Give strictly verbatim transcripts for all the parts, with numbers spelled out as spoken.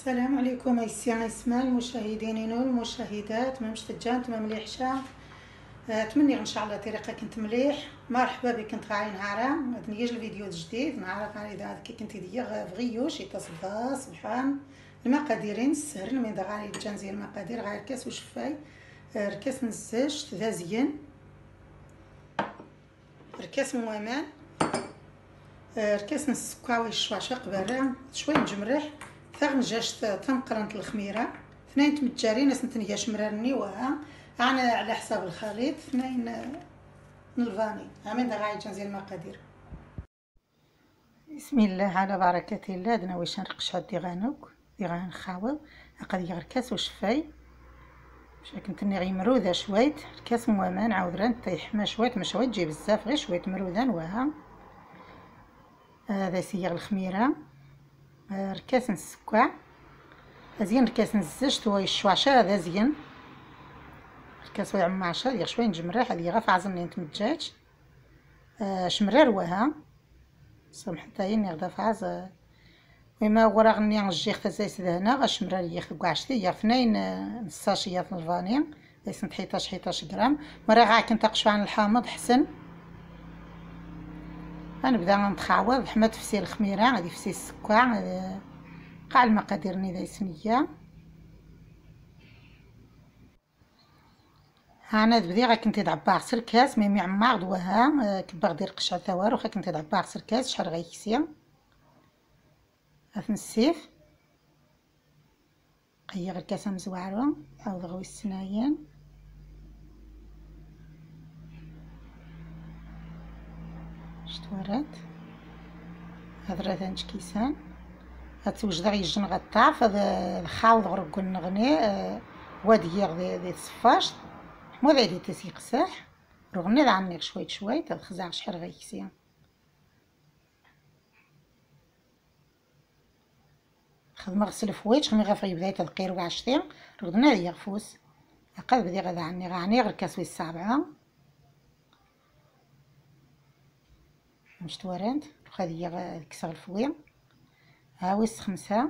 السلام عليكم أيسي اسماء المشاهدين والمشاهدات، ما مشتجان تما مليح شا اتمنى ان شاء الله طريقه كنت مليح. مرحبا بك كنت غاي نهارا نيجي الفيديو الجديد نعرف على اذا كي كنت ديا فغيوش يتصبا سبحان المقاديرين السهل من غاي تجانزي المقادير غير كاس وشفاي ركاس نزاج ذا زين ركاس موامان ركاس نص كاوي الشواشق برا شويه نجمرح ثغ نجاش تنقرنت الخميره اثنين تمتجارين ناس نتنياش مرارني وها انا على حساب الخليط اثنين نلفاني عامل غاي تنزيل المقادير. بسم الله على بركه الله. دنا واش نرقش هاد غانوك دي غنخاوض هاكا غير كاس وشفاي باش كنتني غير مروده شويه كاس موامان عاود راه تيحمى شويه ماشي شويه تجي بزاف غير شويه مرودان وها هذا سيغ الخميره ركاس السكر زين ركاس الزجت والشواشة هذا زين ركاس ويعم عشرة ديال شويه نجمرح هذه غا فعزني نتمجاج آه شمرار وها سمح حتى غدا فعز وما ورا غني نجي حتى زيت هنا غشمرار ياخذ كاع شتي اثنين نصاشيات الفانيا ليس حيطاش حيطاش غرام مرة غا كنت نقشوا عن الحامض حسن. غنبدا نتخاوض حمات فسي الخميره غادي فسي السكر قاع المقادير ني دايسنيه هانا بدي غا كنت دعبا عصير كاس ميمي عمار دوها كبا غدير قشع ثوار وخا كنت دعبا عصير كاس شحال غيكسيا السيف قيغ الكاسه مزوعره عاود غوي السنايين شتورات هاد راه تانج كيسان هاد توجد غي الجن غطاف هذا الخاوض غرق نغني وادي غدي دي تصفاش مو غادي تسيق صح رغني عني شويه شويه هاد الخزاع شحال غيكسي خدمه غسل فويت خمي غافي بدايه القير وعشتي رغدنا ليا غفوس هاكا بدي غدا عني غاني غير كاسوي السابعه مشتورنت هذه غا كسر الفويه هاويس خمسة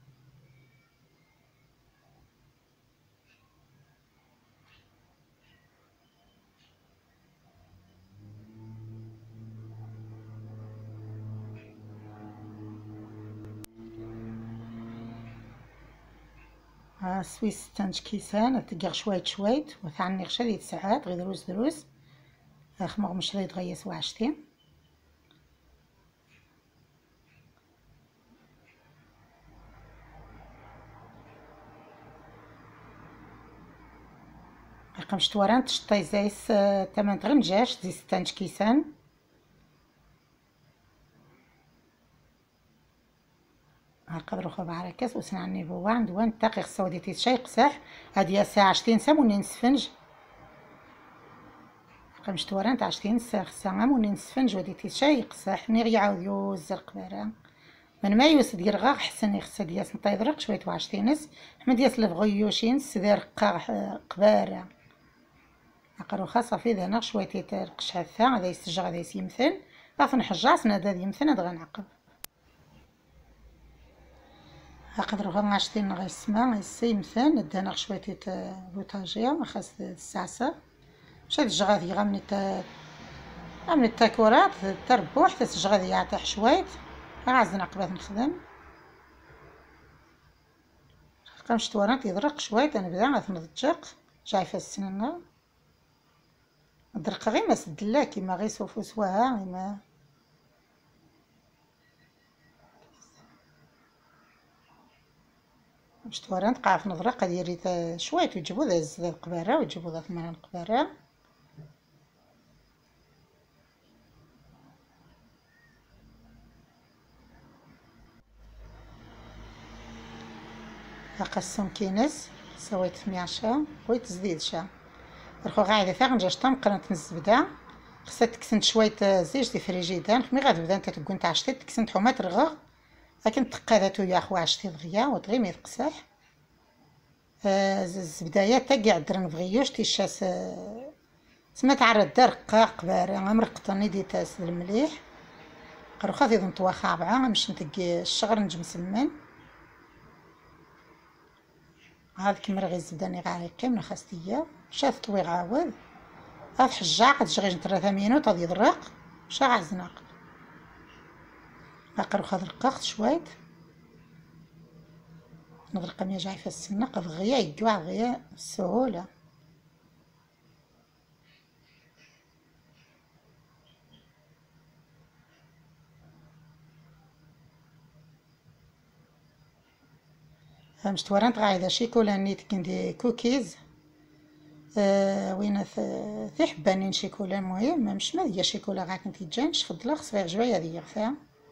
ها سويس تنج كيسان تقير شوية شوية وثعني غشا ديال ساعات غير دروس دروس خمغ مشريط غيس وعشتين رقم شتوران تشطي زيس تمن غير مجاش زيس تنج كيسان هاقدرو خو بعركاس وسنعني بوا ندوان تاقي خصو شاي قساح هادي ساعة عشتين سام وني نسفنج رقم شتوران تاع عشتين ساعة خصها وني نسفنج وديتي شاي قساح ني غيعاود يوز القبارة من ما يوس ديال غا حسن يخص دياس نطيضرق شويه وعشتينس حمد دياس الفغيوشين سدار قباره اقرو خاصه في ذا شويه تيرقش هثا هذا يسجع هذا يمثل غاف نحجاس هذا يمثل هذا غنعقب اقدروا غا عشتين غيسما يسي يمثل ندهنا شويه بوطاجيه خاص السعسه شاد الجغاذي غامني تا غامني التاكورات تربوح تسجغاذي يعطح شويه غازن عقبات نخدم رقم شتورات يدرق شويه تنبدا غنضجق جايفه السنانه درق غير ما سدلا كيما غير سوفوس وها غيما شتورات قاعد نضرق ديري شويه ويجيبوا ذا الزبده القباره ويجيبوا ذا ثمانية القباره قسم كينس سويت ميعشا بغيت زديد شا رخو غايده ثا غنجاش طنقرنت الزبده خصها تكسنت شويه زيت دي فريجيدان خمي غتبدا انت تكون تاع شتي تكسنت حما ترغغ لكن تقاداتو يا خو عشتي دغيا وتغي مي تقساح الزبدايات تا كاع درن فغيوش تيشاس سما تعرض درقه قباره مرقطني ديتاس المليح قرو خاطي نطوا خابعه مش نتقي الشغر نجم سمان هاد كمر غير الزبده ني غاريقي من خاستيا شات طوي عاود هاد حجاع قد شغي ثلاثة مينوت غادي يدرق شا غازنق باقي روخ درققت شويت نضرق ميا جاي في السنق غيا يجوع غيا بسهوله. مشتورانت غايدا شيكولا نيت كندي كوكيز آه وين في حبانين شيكولا المهم مش ما هي شيكولا غا كنتي تجانش فضلا خصها يعجبها هذه فيها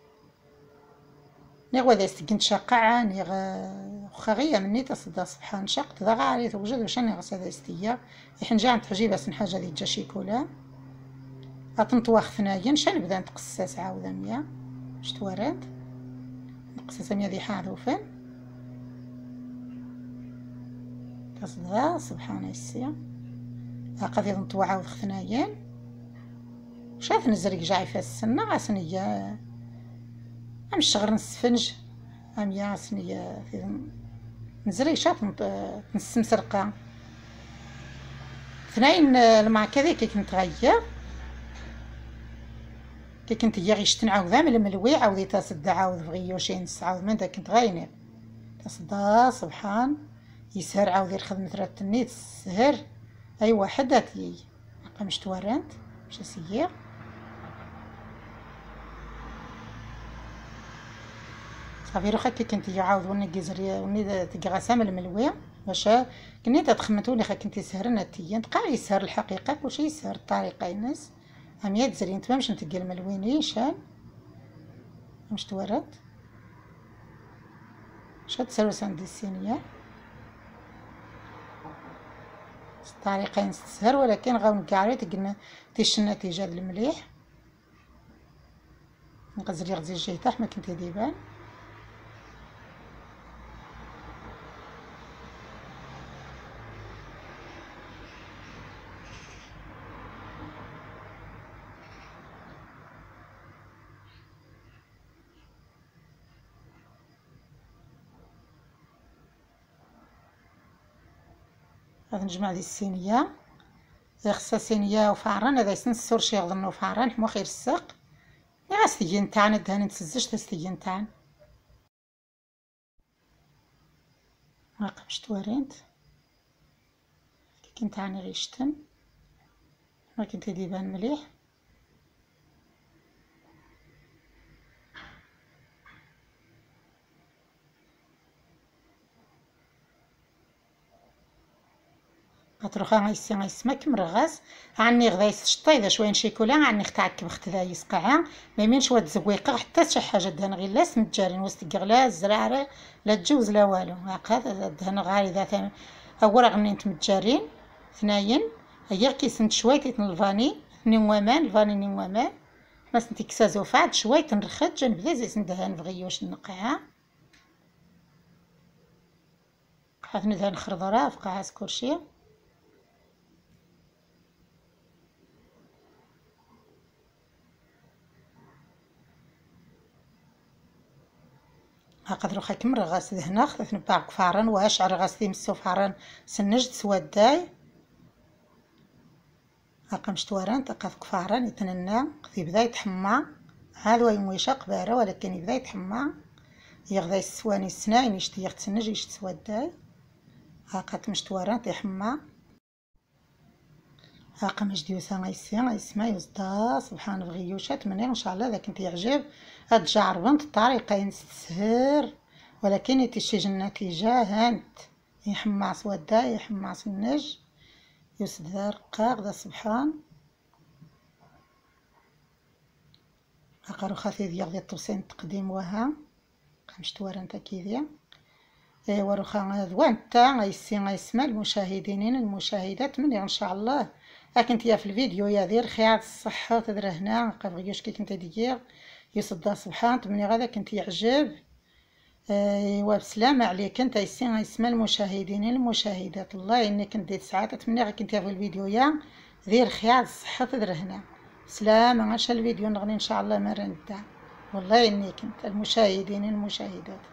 ني غدا استكنت شقع ني واخا غيا مني تصدى سبحان شقت ذا غاري توجد واش راني غاس هذا استيا حنجا تعجب اسن حاجه اللي تجا شيكولا غتنطواخ ثنايا شا نبدا نتقصص عاوده مية مشتورات نقصص مية ذي حاذوفن تصدى سبحان السي غادي نطوى عاود ثنايا شاف نزرق جاي في السنه غاسنيه ام الشغر نسفنج ام ياسنيه نزري شاف نص مسرقه اثنين الماء كذا كي كنت غير كي كنت هي غيشتن عاود من الملوي عاودي تصدى عاود بغيو شي نص عاود من داك كنت غاينه تصدى سبحان يسهر عاود يرخذ مثل التنيت السهر اي واحد هاتي بقى مشتورانت مشى سيير صافي روخا كي كنتي عاود وني كيزري وني تيغاسام الملويه باش كني تخمتوني خا كنتي سهرنا التيان تقع يسهر الحقيقه كلشي يسهر الطريقه الناس اميات زرين تمامش نتقي الملويني شان مش تورات شاد سلوس عندي الصينيه الطريقه نسهر ولكن غاو نكاري تقلنا تيش النتيجه المليح نغزري غزي الجهه تاع ما كنتي ديبان غادي نجمع دي الصينيه خصها صينيه وفعران هذا يسن السورشي يغضنو فعران حمو خير الساق يا غاستيين تاعنا دهن نتسزج تستيين تاعنا هاكا باش توارينت كي كنت عاني غيشتن ما كنت ديبان مليح غتروخا غايسي غايسماك مرغاز عني غدا يسشطي اذا شويه شيكولا عني ختعك بختدا يسقعها ما يمينش واد زويقه حتى شي حاجه دهن غير لاس متجارين وسط لا الزرعه لا تجوز لا والو هاكا دهن غاري ذات اول غني متجارين ثناين هي كيسنت شويه تيتن الفاني ني وامان الفاني ني وامان باش نتي كسازو فعد شويه تنرخد جنبدا زيت ندهن بغيوش نقعها حيت ندهن خضره فقاعه كلشي هاقدر واخا كمر غاس هنا خذت نباع كفارن واش على غاسي مسو فارن سنجت سواداي هاكا مشتوران تقف كفارن يتننى في بداية يتحمى هذا يمويشا قباره ولكن يبدا يتحمى يغدا يسواني السناين يشتي يغتسنج يشت سواداي هاكا مشتوران تيحمى هاكا مجديوسا غيسي غيسما يزدا سبحان بغيوشات مني ان شاء الله اذا كنت يعجب هاد جعربنت الطريقه ينسهر ولكن يتشيج النتيجه هانت يحمى سودا يحمى سنج يسد رقاق دا سبحان اقرو خفيف يغدي الطوسين التقديم وها خمس توارن تاكيديا ايوا روخا دوانتا غيسي غيسمع المشاهدين المشاهدات مني ان شاء الله كنت يا في الفيديو يا دير خيار الصحه تدرى هنا قبغيوش كي كنت دير يصدى سبحان تمني غدا كنت يعجب ايوا بسلامه عليك انت يسي غيسمع المشاهدين المشاهدات الله اني كنت ديت ساعات تمني غا كنت في الفيديو يا دير خيار الصحه تدرى هنا سلامه غنشا الفيديو نغني ان شاء الله مره نتا والله اني كنت المشاهدين المشاهدات